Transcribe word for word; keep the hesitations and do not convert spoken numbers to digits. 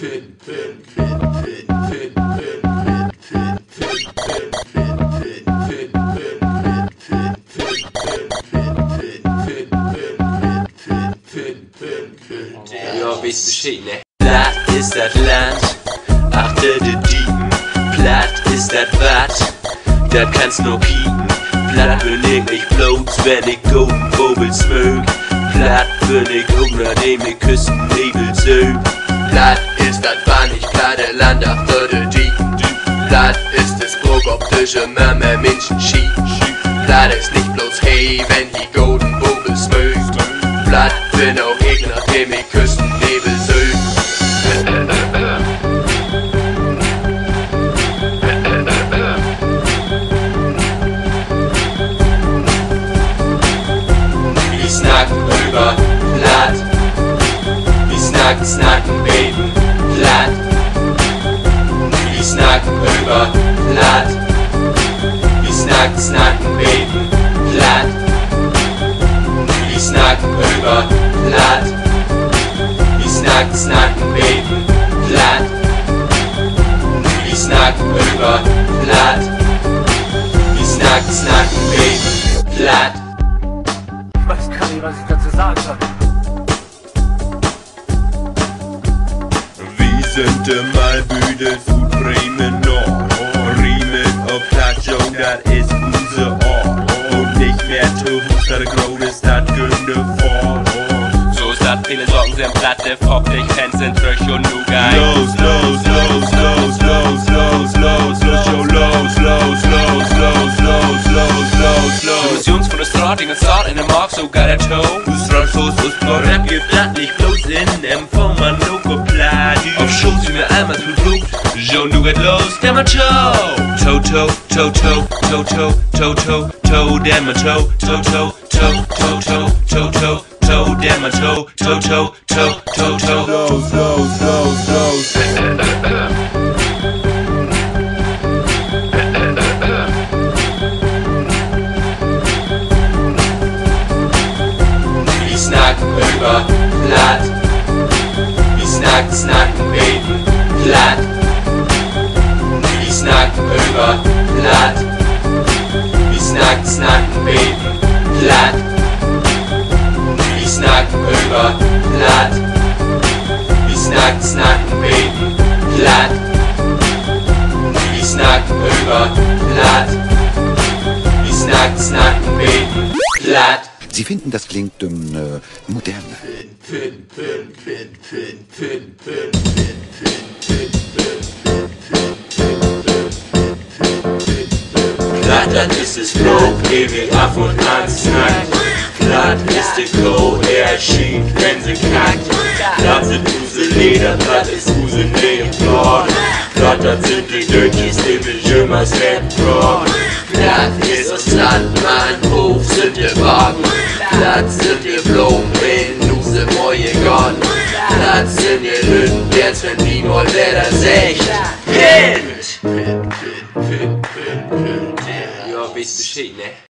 Ja, weißt Bescheid, ne? Platt ist das Land, achte die Diepen. Platt ist das Watt, das kannst nur kicken. Platt bin ich nicht bloß, wenn ich Golden Bubble smoke. Platt bin ich auch, nachdem ich Küstennebel sög. Platt ist das Band, ich platte Land, achte die Diepen. Platt ist das Bruck, ob Tische Mama Menschen schieb. Platt ist nicht bloß hey, wenn die Golden Bubble smoke. Platt bin auch ich, nachdem ich Küstennebel sög. Wir snacken über Platt. Wir snacken, snacken, baby, Platt. Wir snacken über Platt. Wir snacken, snacken, baby, Platt. Wir snacken über Platt. Wir snacken, snacken, baby, Platt. Wir snacken über Platt. Wir snacken, snacken, baby, Platt. Ich weiß gar nicht, was ich dazu sagen soll. Wir sind mal müde zu Bremen Nord. Riemen auf Platt, jo, das ist unser Ort. Und nicht mehr zu Fuß, das große Stadt Günde fort. So ist das, viele Sorgen sind platte, Fock, dich Fans sind Trösch und Nougat. Los, los, los, los, los, los, los, los, jo, los, los, los, los, los, los, los, los. Missions von der Straße, in Start in der Mark, sogar der Toe. Du Strassos, us Rap gibt das nicht bloß in M V, man Loco Platt. Auf Shows, wie mir einmal verflucht. Jo, nu geht los, der Macho. Toe, toe, toe, toe, toe, toe, toe, toe, toe, der Macho. Toe, toe, toe, toe, toe, toe, toe, toe, der Macho. Toe, toe, toe, toe, toe. Los, los, los, los. Wir snacken über Platt. Wir snacken, snacken, baby, Platt. Wir snacken über Platt. Wir snacken, snacken, baby, Platt. Wir snacken über Platt. Wir snacken, snacken, baby, Platt. Wir snacken über Platt. Wir snacken, snacken, baby, Platt. Sie finden, das klingt ähm, äh, modern. Platt, dann ist es Flow, ewig ab und an snackt. Platt ist die Co, er schiebt, wenn sie kackt. Platt sind Use Leder, platt ist Use Nebenbord. Platt, das sind die Dötchis, die will Jümmers Rap-Rock. Platt ist das Land, mein Hof sind die Wagen. Platt sind die Blumen in Use Moje Gone. Platt sind die Lütten, jetzt wenn die mal Leder secht. Hint! Ja, weißt Bescheid, ne?